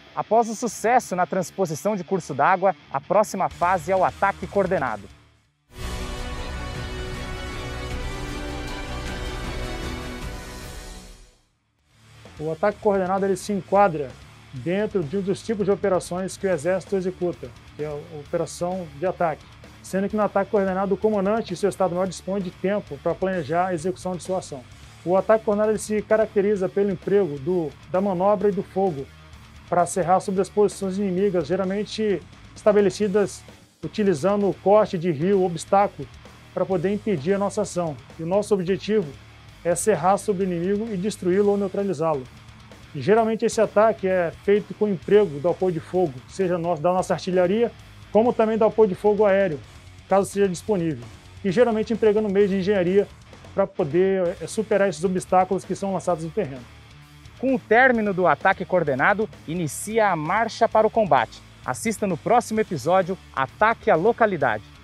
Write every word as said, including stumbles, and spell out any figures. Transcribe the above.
Após o sucesso na transposição de curso d'água, a próxima fase é o ataque coordenado. O ataque coordenado ele se enquadra dentro de um dos tipos de operações que o Exército executa, que é a operação de ataque. Sendo que no ataque coordenado o comandante e seu Estado-Maior dispõem de tempo para planejar a execução de sua ação. O ataque coordenado ele se caracteriza pelo emprego do, da manobra e do fogo para acerrar sobre as posições inimigas, geralmente estabelecidas utilizando o corte de rio, obstáculo, para poder impedir a nossa ação. E o nosso objetivo é cerrar sobre o inimigo e destruí-lo ou neutralizá-lo. Geralmente esse ataque é feito com o emprego do apoio de fogo, seja da nossa artilharia, como também do apoio de fogo aéreo, caso seja disponível. E geralmente empregando meios de engenharia para poder superar esses obstáculos que são lançados no terreno. Com o término do ataque coordenado, inicia a marcha para o combate. Assista no próximo episódio Ataque à Localidade.